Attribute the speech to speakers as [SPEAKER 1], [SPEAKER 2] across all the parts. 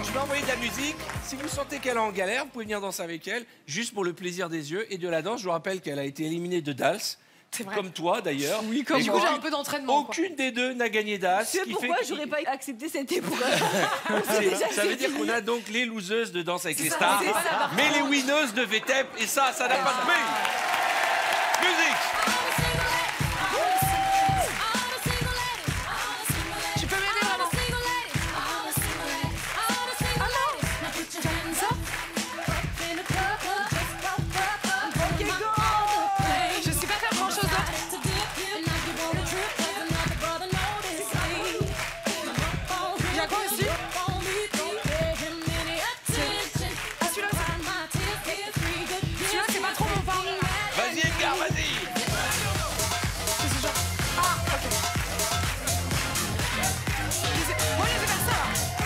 [SPEAKER 1] je vais envoyer de la musique. Si vous sentez qu'elle est en galère, vous pouvez venir danser avec elle, juste pour le plaisir des yeux et de la danse. Je vous rappelle qu'elle a été éliminée de Dals.
[SPEAKER 2] C'est vrai.
[SPEAKER 1] Comme toi d'ailleurs.
[SPEAKER 2] Oui, comme moi. J'ai un peu d'entraînement.
[SPEAKER 1] Aucune des deux n'a gagné d'As.
[SPEAKER 3] C'est pourquoi j'aurais pas accepté cette épreuve.
[SPEAKER 1] Ça veut dire qu'on a donc les loseuses de Danse avec les stars, mais les winneuses de VTEP, et ça n'a pas de prix. Musique.
[SPEAKER 2] Tu peux m'aider vraiment? Je sais pas faire grand chose d'autre. Il y a quoi aussi? Ah, celui-là c'est pas trop mon pas.
[SPEAKER 1] Vas-y Edgar, vas-y.
[SPEAKER 2] Ah, ok. Moi, je vais faire ça.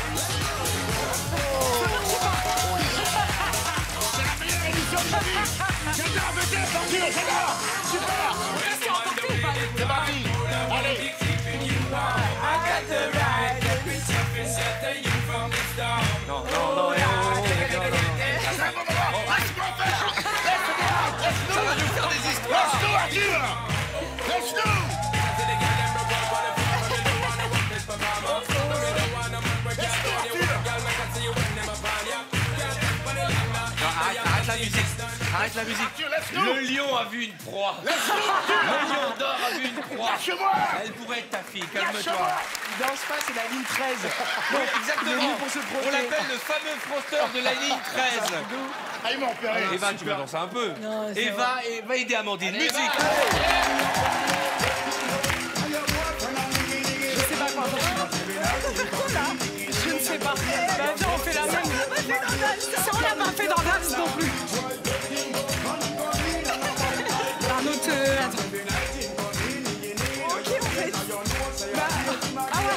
[SPEAKER 4] C'est parti. Allez.
[SPEAKER 1] Non, non, non, ça va nous faire des histoires.
[SPEAKER 4] Let's go, Arthur. Let's go.
[SPEAKER 1] Non, arrête la musique. Arrête la musique. Le lion a vu une proie. Le lion d'or a vu une proie. Elle pourrait être ta fille, calme-toi.
[SPEAKER 5] Il danse pas, c'est la ligne 13.
[SPEAKER 1] Oui, exactement.
[SPEAKER 5] Pour se frotter.
[SPEAKER 1] On l'appelle le fameux frotteur de la ligne 13.
[SPEAKER 4] Ah, il m'a opéré.
[SPEAKER 1] Eva, tu vas danser un peu. Eva, va aider Amandine. Musique.
[SPEAKER 2] Je sais pas quoi. Je ne sais pas. Bah, viens, on fait la même. Si on l'a pas fait dans Dance non plus. Un autre. Attends.
[SPEAKER 3] Ok, en fait.
[SPEAKER 2] Bah, ah ouais.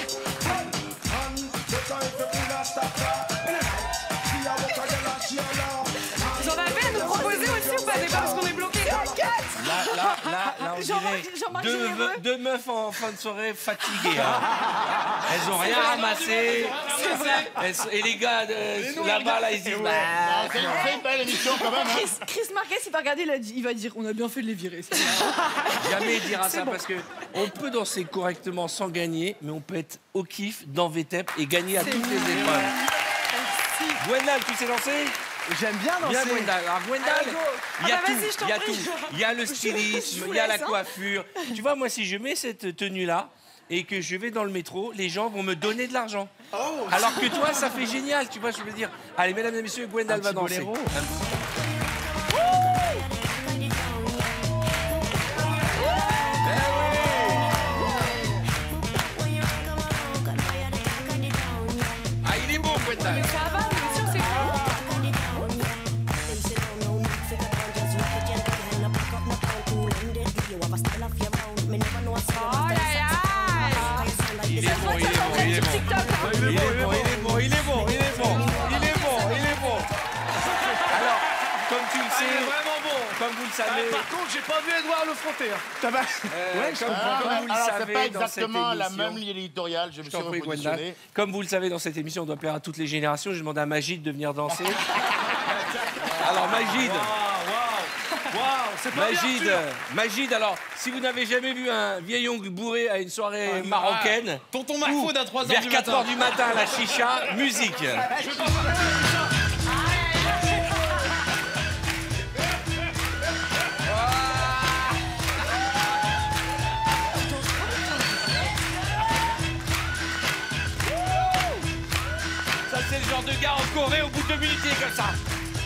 [SPEAKER 2] Vous en avez à nous proposer aussi ou pas? C'est pas parce qu'on est bloqué.
[SPEAKER 1] Là, on dirait deux meufs en fin de soirée fatiguées. Hein. Elles ont rien ramassé. Et les gars là-bas, là, ils disent...
[SPEAKER 4] C'est une belle émission quand même.
[SPEAKER 3] Chris Marquez, il va regarder, il va dire on a bien fait de les virer.
[SPEAKER 1] Jamais il dira ça parce que on peut danser correctement sans gagner, mais on peut être au kiff dans VTEP et gagner à toutes les épreuves. Gwendal, tu sais danser?
[SPEAKER 5] J'aime bien danser.
[SPEAKER 1] Bien Gwendal. Alors Gwendal, il y a
[SPEAKER 2] Ah bah
[SPEAKER 1] tout,
[SPEAKER 2] vas-y, je t'en
[SPEAKER 1] il y a
[SPEAKER 2] prie.
[SPEAKER 1] tout. Il y a le stylisme, il y a la coiffure. Tu vois, moi, si je mets cette tenue-là et que je vais dans le métro, les gens vont me donner de l'argent. Alors que toi, ça fait génial, tu vois, je veux dire. Allez, mesdames et messieurs, Gwendal va danser. Ah, il est beau, Gwendal.
[SPEAKER 2] Ça va, mais sûr, c'est quoi? Oh là là!
[SPEAKER 1] Il est bon, il est bon, il est bon. Il est bon, il est bon, il est bon, il est bon, il est bon, il est bon. Alors, comme tu le sais,
[SPEAKER 5] Vraiment bon.
[SPEAKER 1] comme vous le savez,
[SPEAKER 5] Par contre, j'ai pas vu Edouard le frotter. Hein.
[SPEAKER 1] comme vous le
[SPEAKER 4] Alors, c'est
[SPEAKER 1] savez,
[SPEAKER 4] pas
[SPEAKER 1] dans cette
[SPEAKER 4] exactement la
[SPEAKER 1] émission-
[SPEAKER 4] même ligne éditoriale. Je me
[SPEAKER 1] Je
[SPEAKER 4] suis
[SPEAKER 1] t'en prie, Gwendal.
[SPEAKER 4] repositionné.
[SPEAKER 1] Comme vous le savez, dans cette émission, on doit plaire à toutes les générations. J'ai demandé à Magid de venir danser. Alors, Magid,
[SPEAKER 5] Waouh, c'est pas bien,
[SPEAKER 1] Magid,
[SPEAKER 5] Arthur.
[SPEAKER 1] Magid, alors, si vous n'avez jamais vu un vieil ongle bourré à une soirée marocaine,
[SPEAKER 6] Tonton Mahfoud à 3h
[SPEAKER 1] vers
[SPEAKER 6] du
[SPEAKER 1] 4
[SPEAKER 6] matin.
[SPEAKER 1] h du matin, la chicha, musique. Ça, c'est le genre de gars en Corée, au bout de 2 minutes, il est comme ça.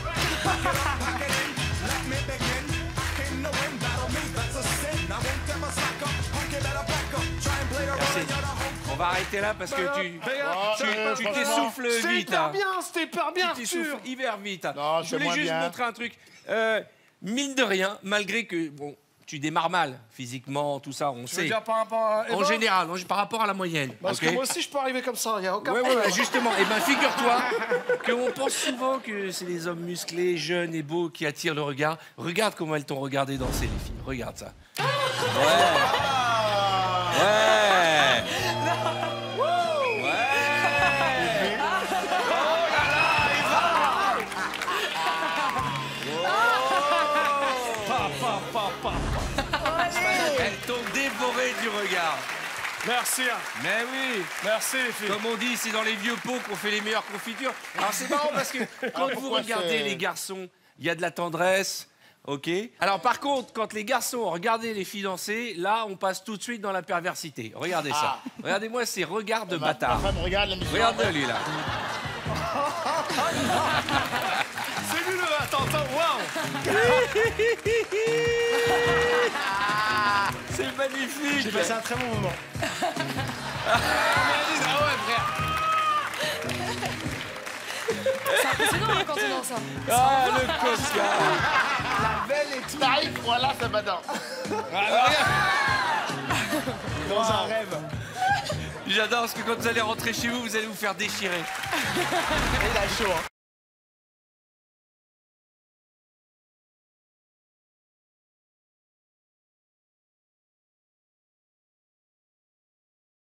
[SPEAKER 1] Merci. On va arrêter là parce que tu t'essouffles
[SPEAKER 5] C'était
[SPEAKER 1] vite.
[SPEAKER 5] hyper
[SPEAKER 1] Hein.
[SPEAKER 5] bien, c'était hyper bien,
[SPEAKER 1] Tu
[SPEAKER 5] Arthur.
[SPEAKER 1] t'essouffles hyper vite.
[SPEAKER 4] Non,
[SPEAKER 1] Je
[SPEAKER 4] c'est
[SPEAKER 1] voulais
[SPEAKER 4] moins
[SPEAKER 1] juste
[SPEAKER 4] bien.
[SPEAKER 1] montrer un truc. Mine de rien, malgré que bon, tu démarres mal physiquement, tout ça, on
[SPEAKER 5] Je veux
[SPEAKER 1] sait.
[SPEAKER 5] dire par rapport à Eva,
[SPEAKER 1] En général, par rapport à la moyenne.
[SPEAKER 5] parce
[SPEAKER 1] ok
[SPEAKER 5] que moi aussi je peux arriver comme ça, il y a aucun
[SPEAKER 1] Ouais,
[SPEAKER 5] problème.
[SPEAKER 1] ouais, justement. Et ben, figure-toi qu'on pense souvent que c'est les hommes musclés, jeunes et beaux qui attirent le regard. Regarde comment elles t'ont regardé danser, les filles. Regarde ça. Ouais. Ouais. Ouais. Oh là t'ont dévoré du regard.
[SPEAKER 5] Merci. Hein.
[SPEAKER 1] Mais oui.
[SPEAKER 5] Merci les filles.
[SPEAKER 1] Comme on dit, c'est dans les vieux pots qu'on fait les meilleures confitures. Alors c'est marrant parce que quand vous
[SPEAKER 4] pourquoi
[SPEAKER 1] regardez
[SPEAKER 4] c'est-
[SPEAKER 1] les garçons, il y a de la tendresse, ok. Alors par contre, quand les garçons regardent les filles danser, là on passe tout de suite dans la perversité. Regardez ça. Regardez-moi ces regards de
[SPEAKER 4] Ma
[SPEAKER 1] bâtard.
[SPEAKER 4] femme regarde l'émission.
[SPEAKER 1] Regardez lui là.
[SPEAKER 5] C'est lui le... Attends, waouh.
[SPEAKER 1] C'est magnifique.
[SPEAKER 5] J'ai passé un très bon moment.
[SPEAKER 2] C'est impressionnant hein, quand on danse ça.
[SPEAKER 1] Ah le coscar.
[SPEAKER 4] T'arrives, voilà, ça badin.
[SPEAKER 5] Dans un rêve.
[SPEAKER 1] J'adore parce que quand vous allez rentrer chez vous, vous allez vous faire déchirer.
[SPEAKER 5] Il a chaud. Hein.